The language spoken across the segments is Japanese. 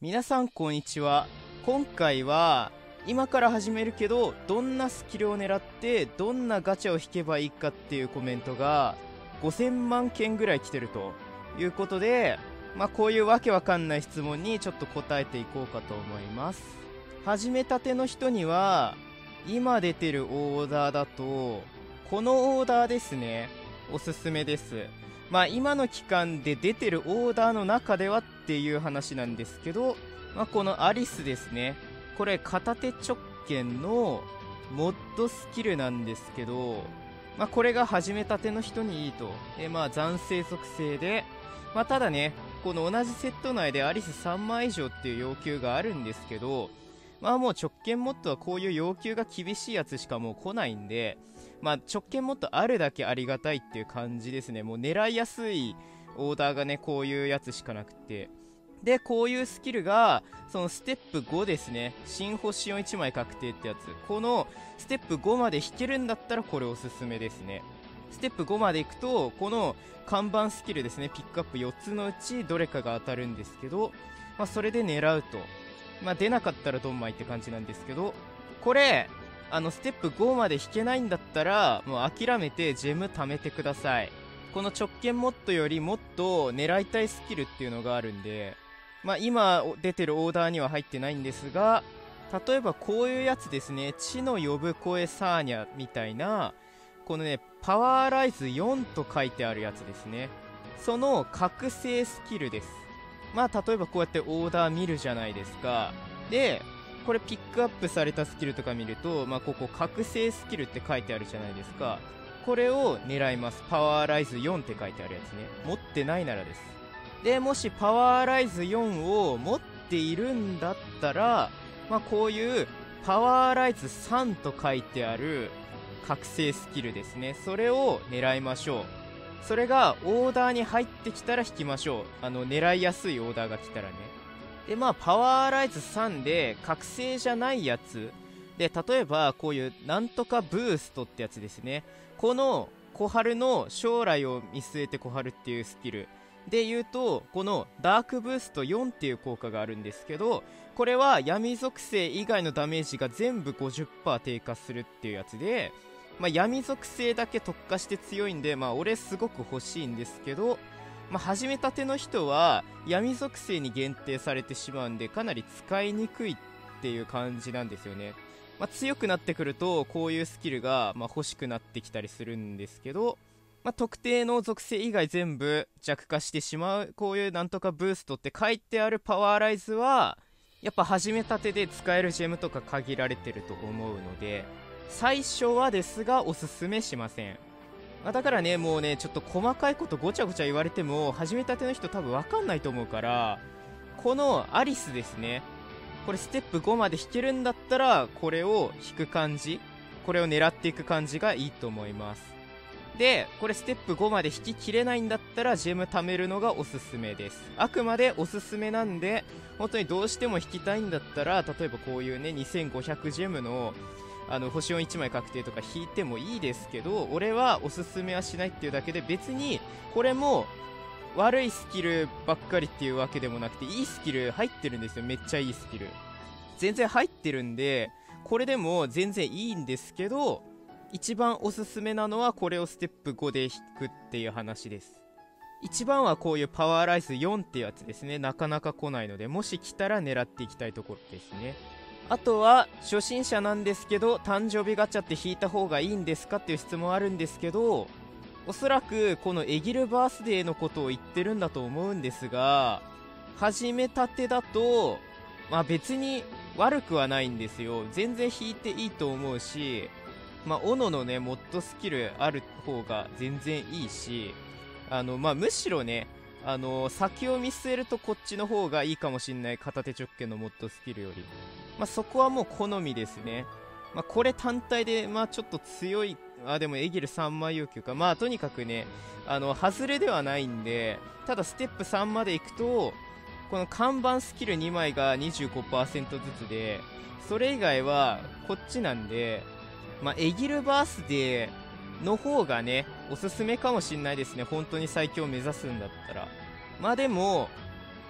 皆さんこんにちは。今回は今から始めるけどどんなスキルを狙ってどんなガチャを引けばいいかっていうコメントが5000万件ぐらい来てるということで、こういうわけわかんない質問にちょっと答えていこうかと思います。始めたての人には今出てるオーダーだとこのオーダーですね、おすすめです。今の期間で出てるオーダーの中ではっていう話なんですけど、このアリスですね、これ片手直剣のモッドスキルなんですけど、これが始めたての人にいいと。暫定属性で、ただね、この同じセット内でアリス3枚以上っていう要求があるんですけど、もう直剣モッドはこういう要求が厳しいやつしかもう来ないんで、直剣モッドあるだけありがたいっていう感じですね。もう狙いやすいオーダーがね、こういうやつしかなくて。で、こういうスキルが、そのステップ5ですね。新星を1枚確定ってやつ。このステップ5まで引けるんだったらこれおすすめですね。ステップ5まで行くと、この看板スキルですね、ピックアップ4つのうちどれかが当たるんですけど、それで狙うと。出なかったらドンマイって感じなんですけど、これ、ステップ5まで引けないんだったら、もう諦めてジェム貯めてください。この直剣モッドよりもっと狙いたいスキルっていうのがあるんで、今出てるオーダーには入ってないんですが、例えばこういうやつですね、地の呼ぶ声サーニャみたいな、このね、パワーライズ4と書いてあるやつですね。その覚醒スキルです。例えばこうやってオーダー見るじゃないですか。で、これピックアップされたスキルとか見ると、ここ覚醒スキルって書いてあるじゃないですか。これを狙います。パワーライズ4って書いてあるやつね。持ってないならです。で、もしパワーライズ4を持っているんだったら、こういうパワーライズ3と書いてある覚醒スキルですね。それを狙いましょう。それがオーダーに入ってきたら引きましょう。狙いやすいオーダーが来たらね。で、パワーライズ3で覚醒じゃないやつで、例えばこういうなんとかブーストってやつですね。この小春の将来を見据えて小春っていうスキルで言うと、このダークブースト4っていう効果があるんですけど、これは闇属性以外のダメージが全部 50% 低下するっていうやつで、闇属性だけ特化して強いんで、俺すごく欲しいんですけど、始めたての人は闇属性に限定されてしまうんで、かなり使いにくいっていう感じなんですよね。強くなってくるとこういうスキルが欲しくなってきたりするんですけど、特定の属性以外全部弱化してしまう、こういうなんとかブーストって書いてあるパワーライズはやっぱ始めたてで使えるジェムとか限られてると思うので、最初はですがおすすめしません。だからね、もうね、ちょっと細かいことごちゃごちゃ言われても始めたての人多分分かんないと思うから、このアリスですね、これステップ5まで引けるんだったらこれを引く感じ、これを狙っていく感じがいいと思います。で、これステップ5まで引ききれないんだったらジェム貯めるのがおすすめです。あくまでおすすめなんで、本当にどうしても引きたいんだったら、例えばこういうね2500ジェムの星4 1枚確定とか引いてもいいですけど、俺はおすすめはしないっていうだけで、別にこれも悪いスキルばっかりっていうわけでもなくて、いいスキル入ってるんですよ。めっちゃいいスキル全然入ってるんで、これでも全然いいんですけど、一番おすすめなのはこれをステップ5で引くっていう話です。一番はこういうパワーライズ4ってやつですね。なかなか来ないので、もし来たら狙っていきたいところですね。あとは初心者なんですけど、誕生日ガチャって引いた方がいいんですかっていう質問あるんですけど、おそらくこのエギルバースデーのことを言ってるんだと思うんですが、始めたてだと別に悪くはないんですよ。全然引いていいと思うし、斧のねモッドスキルある方が全然いいし、むしろね、先を見据えるとこっちの方がいいかもしんない。片手直剣のモッドスキルよりそこはもう好みですね。これ単体でちょっと強い、でもエギル3枚要求か、とにかくね、外れではないんで、ただステップ3まで行くとこの看板スキル2枚が 25% ずつで、それ以外はこっちなんで、エギルバースデーの方がねおすすめかもしんないですね。本当に最強を目指すんだったら。でも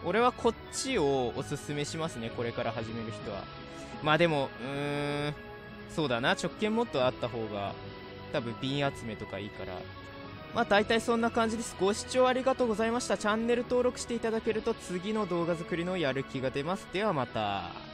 俺はこっちをおすすめしますね、これから始める人は。まあでもそうだな、直剣モッドあった方が多分瓶集めとかいいから、まあ大体そんな感じです。ご視聴ありがとうございました。チャンネル登録していただけると次の動画作りのやる気が出ます。ではまた。